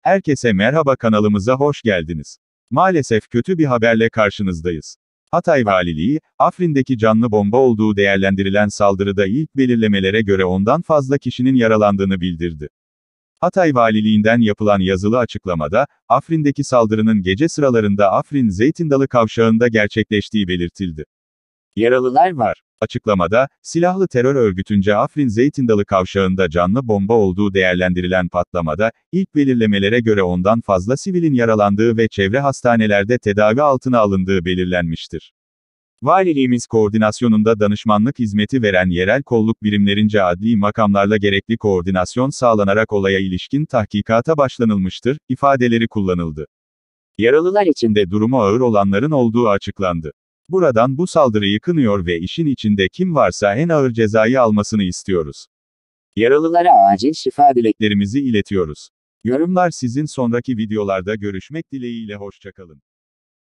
Herkese merhaba, kanalımıza hoş geldiniz. Maalesef kötü bir haberle karşınızdayız. Hatay Valiliği, Afrin'deki canlı bomba olduğu değerlendirilen saldırıda ilk belirlemelere göre ondan fazla kişinin yaralandığını bildirdi. Hatay Valiliğinden yapılan yazılı açıklamada, Afrin'deki saldırının gece sıralarında Afrin Zeytindalı kavşağında gerçekleştiği belirtildi. Yaralılar var. Açıklamada, silahlı terör örgütünce Afrin Zeytindalı kavşağında canlı bomba olduğu değerlendirilen patlamada, ilk belirlemelere göre ondan fazla sivilin yaralandığı ve çevre hastanelerde tedavi altına alındığı belirlenmiştir. Valiliğimiz koordinasyonunda danışmanlık hizmeti veren yerel kolluk birimlerince adli makamlarla gerekli koordinasyon sağlanarak olaya ilişkin tahkikata başlanılmıştır, ifadeleri kullanıldı. Yaralılar içinde durumu ağır olanların olduğu açıklandı. Buradan bu saldırıyı kınıyor ve işin içinde kim varsa en ağır cezayı almasını istiyoruz. Yaralılara acil şifa dileklerimizi iletiyoruz. Yorumlar sizin. Sonraki videolarda görüşmek dileğiyle, hoşça kalın.